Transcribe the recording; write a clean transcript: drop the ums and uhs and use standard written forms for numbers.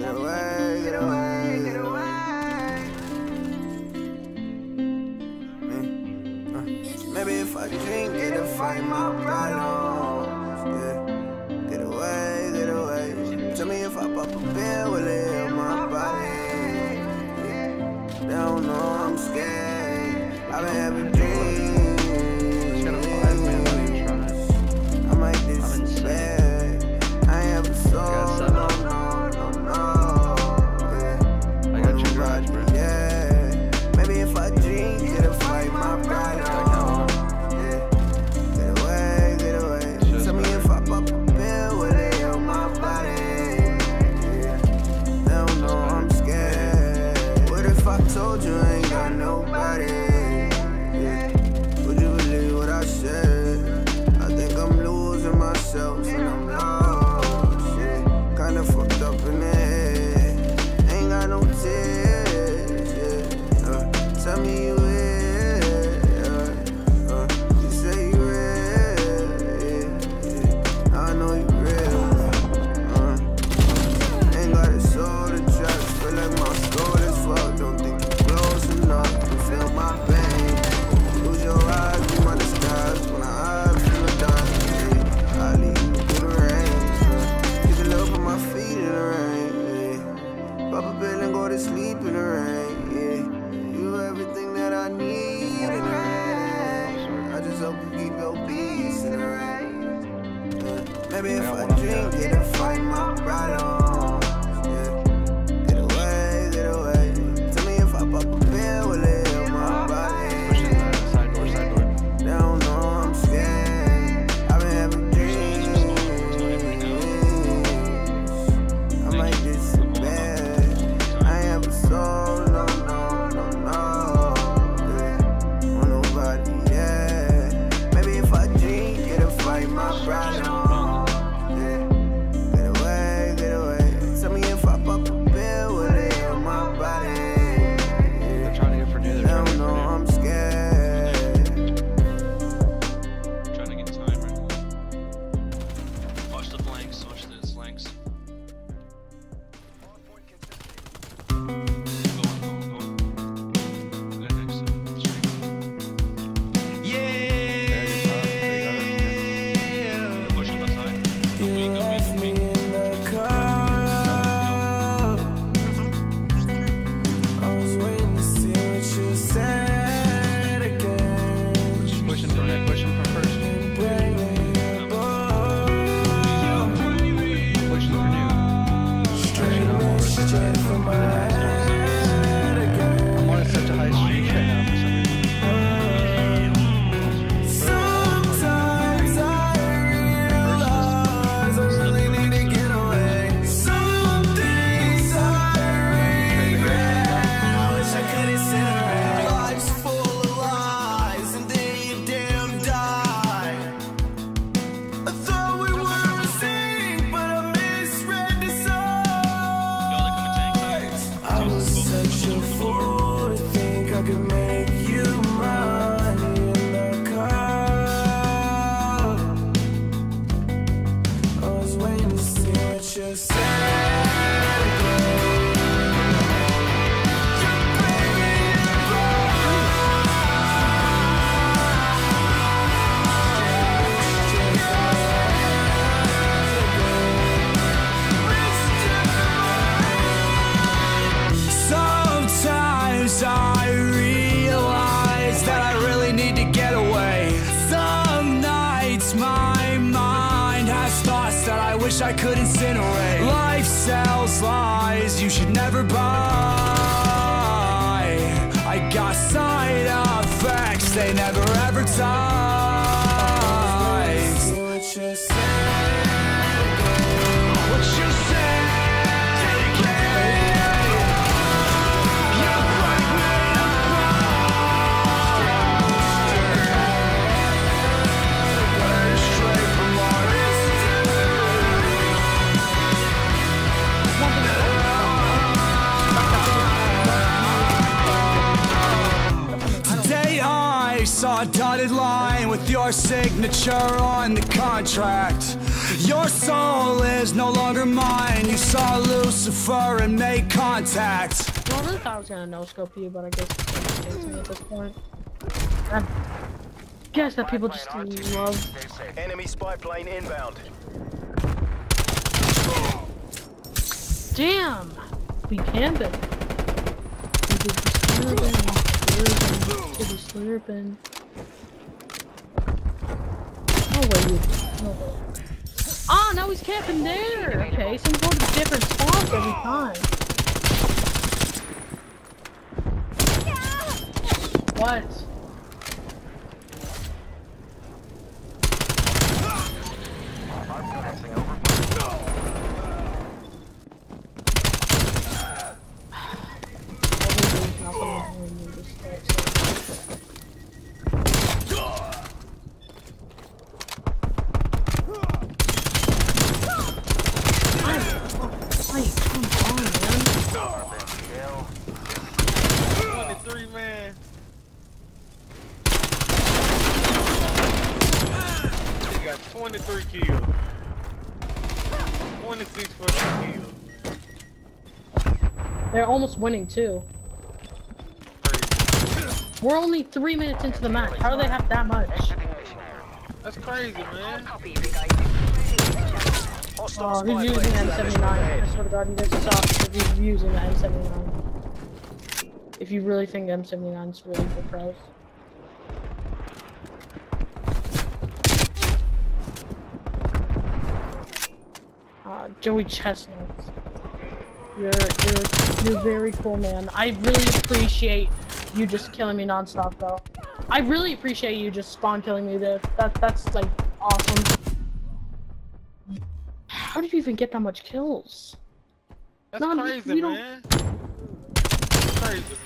away, get away, get away. Maybe if I drink, it'll fight my problems. Yeah, get away, get away. Tell me if I pop a pill, will it heal my body? Yeah. They don't know I'm scared. I've been having dreams. I might despair. I ain't ever sold. No, no, no, no. Yeah. I got your garage, bro. Yeah. Maybe if I drink, it'll fight my pride. Yeah. Get away, get away. Tell me if I pop a pill, will it heal my body? Yeah. They don't know I'm scared. What if I told you I ain't got nobody? Yeah. Would you believe what I said? I think I'm losing myself and I'm lost. Yeah. Kinda fucked up in the head. Ain't got no tears. Yeah. Tell me you real. You say you real. Yeah. I know you real. Ain't got a soul to trust. Feel like my soul is fucked. Don't think you're close enough to feel my pain. Lose your eyes, be my disguise. When I feel the dark, yeah. I leave you through the rain. Keep the love on my feet in the rain. Yeah. Pop a pill and go to sleep in the rain. Yeah. You everything that I need in the rain. I just hope you keep your peace in the rain. Yeah. Maybe if I drink, it'll fight my problems. Yeah. Get away, get away. Tell me if I pop a pill, will it heal my body? Side door, side door. They don't know I'm scared. I've been having dreams. I might despair. I ain't ever sold. No, no, no, no. Yeah. Want nobody, yeah. Maybe if I drink, it'll fight my problem. Yeah. Get away, get away. Tell me if I pop a pill, will it heal my body? They're trying to get for new. They They're trying to don't get know for new. I'm scared. Trying to get time right now. Watch the flanks, watch the flanks. Go. Good next street. Push on the side. Go me, go me, go me. Pushing for Nick, pushing for first. Pushing for new. Pushing on over. I'm on such a high streak right now for some reason. Sometimes I realize I really need to get away. Some things I regret. I wish I could incinerate. Life's full of lies and then you damn die. I thought we were a sync, but I misread the signs. I was such a fool to think I could make you mine in the car. I was waiting to see what you said. Sometimes I realize that I really need to get away. Some nights my mind has thoughts that I wish I could incinerate. Life sells lies you should never buy. I got side effects, they never ever die. What you said, what you said. Saw a dotted line with your signature on the contract. Your soul is no longer mine. You saw Lucifer and made contact. Well, I really thought I was gonna no-scope you, but I guess it's gonna chase me at this point. I guess that people just love. Enemy spy plane inbound. Damn! We canned it. We did the slurping. No way you. No way. Ah, now he's camping there! Okay, so we go to different spots every time. What? He got 23 kills. 26 fucking kills. They're almost winning too. We're only 3 minutes into the match. How do they have that much? That's crazy, man. Oh, he's using the M79. I swear to God, you guys saw if he's using the M79. If you really think M79 is really for pros. Joey Chestnut. You're very cool, man. I really appreciate you just killing me non-stop, though. I really appreciate you just spawn killing me, dude. That's like awesome. How did you even get that much kills? That's crazy, man. That's crazy, man.